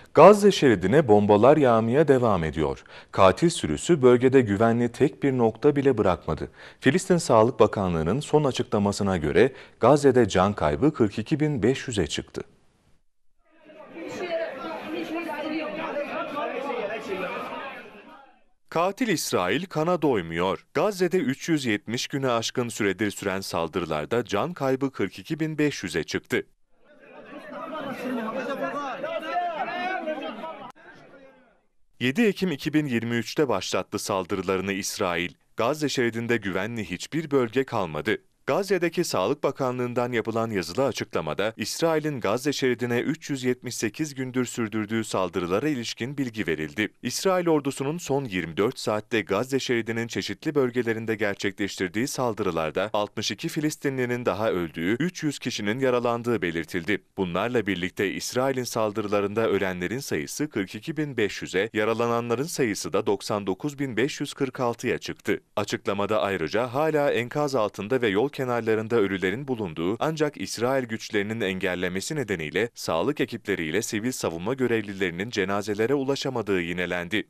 Gazze şeridine bombalar yağmaya devam ediyor. Katil sürüsü bölgede güvenli tek bir nokta bile bırakmadı. Filistin Sağlık Bakanlığı'nın son açıklamasına göre Gazze'de can kaybı 42.500'e çıktı. Katil İsrail kana doymuyor. Gazze'de 370 güne aşkın süredir süren saldırılarda can kaybı 42.500'e çıktı. 7 Ekim 2023'te başlattı saldırılarını İsrail. Gazze şeridinde güvenli hiçbir bölge kalmadı. Gazze'deki Sağlık Bakanlığı'ndan yapılan yazılı açıklamada, İsrail'in Gazze şeridine 378 gündür sürdürdüğü saldırılara ilişkin bilgi verildi. İsrail ordusunun son 24 saatte Gazze şeridinin çeşitli bölgelerinde gerçekleştirdiği saldırılarda 62 Filistinlinin daha öldüğü, 300 kişinin yaralandığı belirtildi. Bunlarla birlikte İsrail'in saldırılarında ölenlerin sayısı 42.500'e, yaralananların sayısı da 99.546'ya çıktı. Açıklamada ayrıca hala enkaz altında ve yol kenarlarında ölülerin bulunduğu ancak İsrail güçlerinin engellemesi nedeniyle sağlık ekipleriyle sivil savunma görevlilerinin cenazelere ulaşamadığı yinelendi.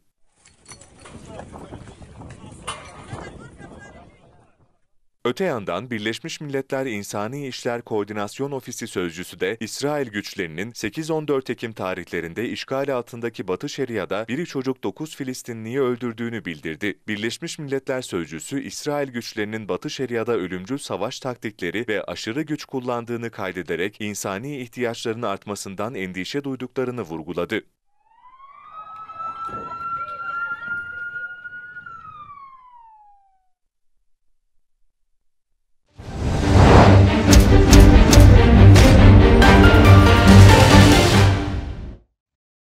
Öte yandan Birleşmiş Milletler İnsani İşler Koordinasyon Ofisi sözcüsü de İsrail güçlerinin 8-14 Ekim tarihlerinde işgal altındaki Batı Şeria'da biri çocuk 9 Filistinliyi öldürdüğünü bildirdi. Birleşmiş Milletler sözcüsü İsrail güçlerinin Batı Şeria'da ölümcül savaş taktikleri ve aşırı güç kullandığını kaydederek insani ihtiyaçların artmasından endişe duyduklarını vurguladı.